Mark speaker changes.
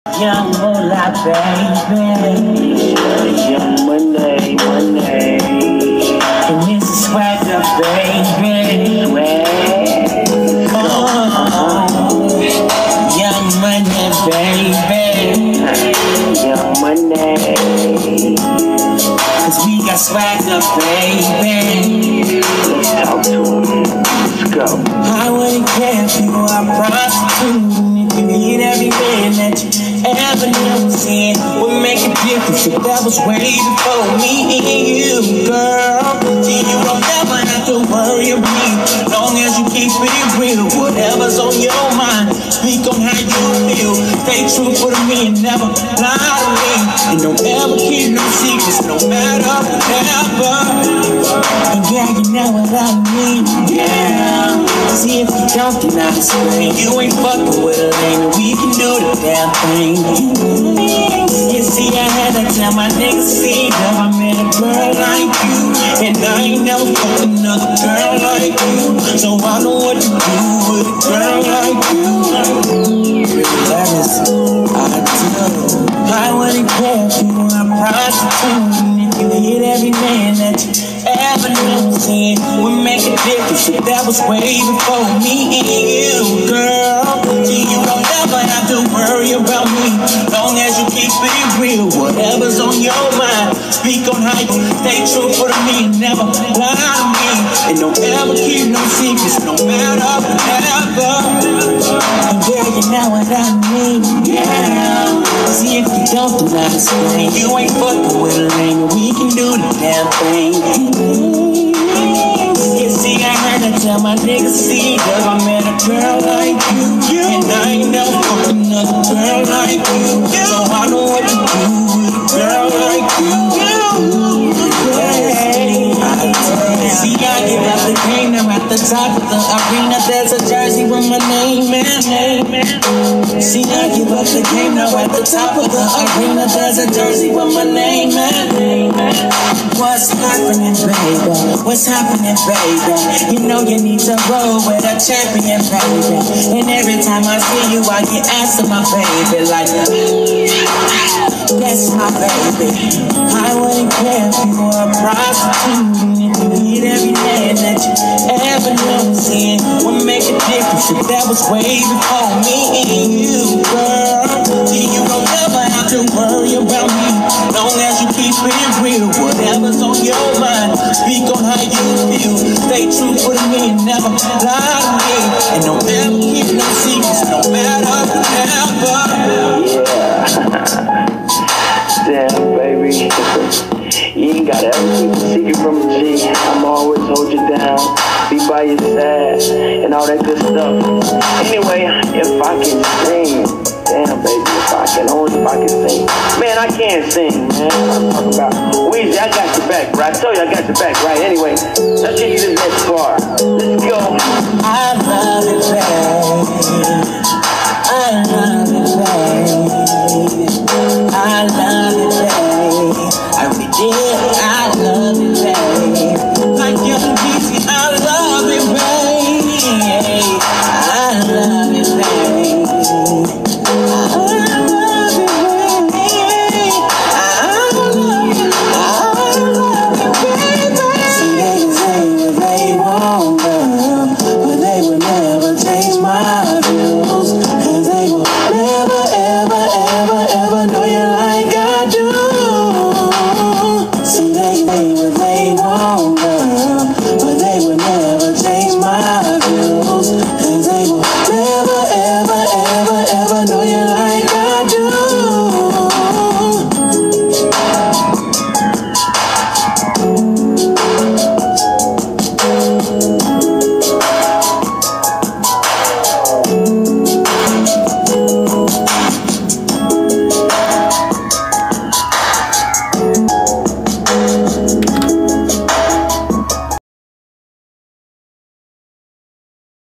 Speaker 1: Young Moolah, baby.
Speaker 2: Young Monday, Monday.
Speaker 1: And this is swag up, baby. Young Monday, baby.
Speaker 2: Young Monday.
Speaker 1: Cause we got swag up, baby.
Speaker 2: Let's talk to him. Let's go.
Speaker 1: I wouldn't care if you are prostitute. If you hit every man that you ever never seen, would make a difference if that was way before me and you, girl. See, you don't ever have to worry about me, long as you keep it real. Whatever's on your mind, speak on how you feel. Stay truthful to me and never lie to me. And don't ever keep no secrets, no matter whatever. And yeah, you know what I mean, yeah. See, if you don't, then I explain. You ain't fucking with a lane, and we can do the damn thing. You see, I had to tell my niggas, see, that I met a girl like you, and I ain't never fucked another girl like you. So I know what to do with a girl like you. That is, I do. I wouldn't care if you were a prostitute, and if you hit every man that you ever never seen, would make a difference if that was way before me and you, girl. See, you don't ever have to worry about me, long as you keep it real. Whatever's on your mind, speak on how you stay truthful to me and never lie to me. And don't ever keep no secrets, no matter whatever. And girl, you know what I mean, yeah. See, if you don't, then I explain. You ain't fucking with a lane, and we can do the damn thing. You see, I had to tell my niggas, see, that I met a girl like you, and I ain't never fucked another girl like you. So I know what to do with a girl like you. See, I give up the game, I'm at the top of the arena. There's a jersey with my name in. See, I give up the game, now at the top of the arena. There's a jersey with my name in. What's happening, baby? What's happening, baby? You know you need to roll with a champion, baby. And every time I see you, I get asked to my baby, like, that's my baby. I wouldn't care if you were a prostitute. If you hit every man that you ever never seen, would make a difference if that was way before me and you, girl. See, you don't ever have to worry about me, long as you keep it real. Whatever's on your mind, speak on how you feel. Stay truthful to me and never lie to me. And don't ever keep no secrets, no matter whatever.
Speaker 2: Yeah. Damn, baby. You ain't gotta ever keep a secret from a G. I'ma always hold you down, be by your side, and all that good stuff. Anyway, if I can sing, damn, baby, if I can sing. Man, I can't sing, man. I'm talking about Weezy, I got your back, right? I told you I got your back, right? Anyway, let's get you this next part. Let's go.
Speaker 1: I love it, babe. I love it, babe.